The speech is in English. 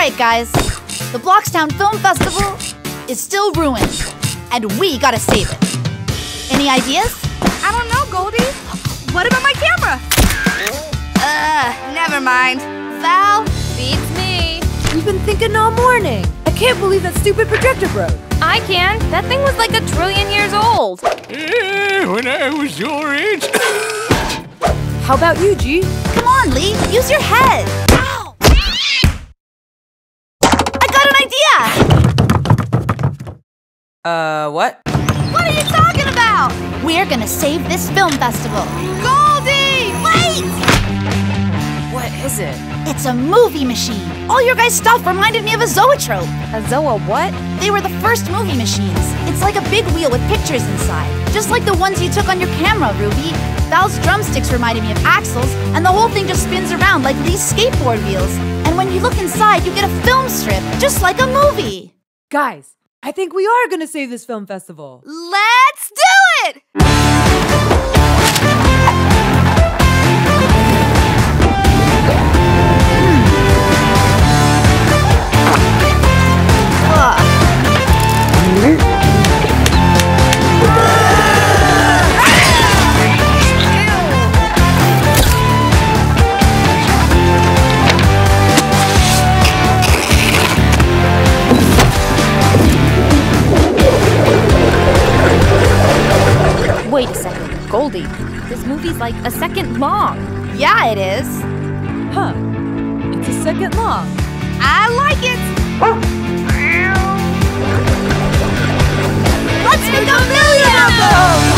right, guys. The Bloxtown Film Festival is still ruined, and we gotta save it. Any ideas? I don't know, Goldie. What about my camera? Never mind. Val? Beats me. We've been thinking all morning. I can't believe that stupid projector broke. I can. That thing was like 1 trillion years old. When I was your age. How about you, G? Come on, Lee. Use your head. Ow! I got an idea! What? What are you talking about? We're gonna save this film festival. Goldie! Wait! What is it? It's a movie machine. All your guys' stuff reminded me of a zoetrope. A Zoa what? They were the first movie machines. It's like a big wheel with pictures inside. Just like the ones you took on your camera, Ruby. Val's drumsticks reminded me of axles, and the whole thing just spins around like Lee's skateboard wheels. And when you look inside, you get a film strip, just like a movie. Guys, I think we are gonna save this film festival. Let's do it! Wait a second, Goldie. This movie's like 1 second long. Yeah, it is. Huh. It's 1 second long. I like it. Let's make 1 million of them!